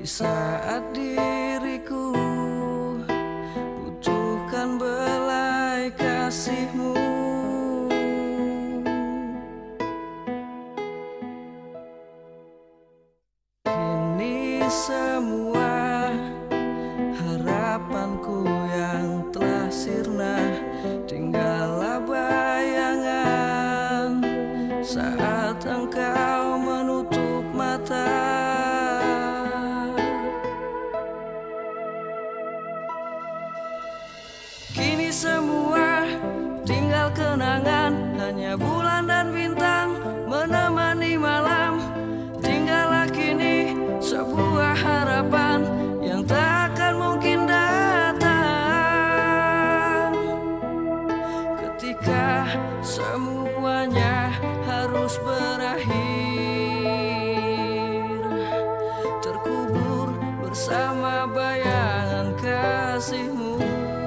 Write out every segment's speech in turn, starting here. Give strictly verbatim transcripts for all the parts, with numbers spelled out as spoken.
di saat diriku butuhkan belai kasihmu. Kini semua harapanku yang telah sirna, tinggallah bayangan saat engkau menutup mata. Kini semua tinggal kenangan, hanya bulan dan bintang menemani malam. Tinggallah kini sebuah harapan yang takkan mungkin datang. Ketika semuanya harus berakhir, terkubur bersama bayangan kasihmu.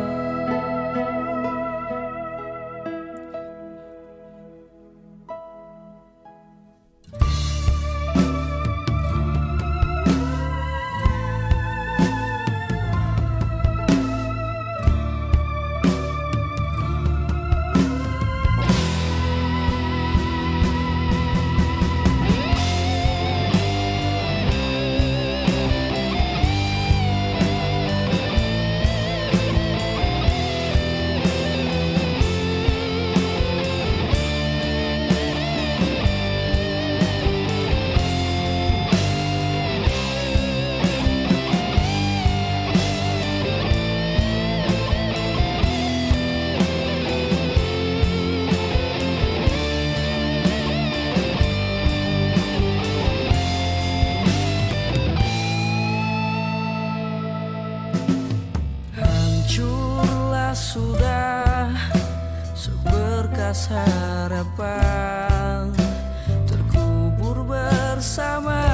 Hancurlah sudah seberkas harapan, terkubur bersama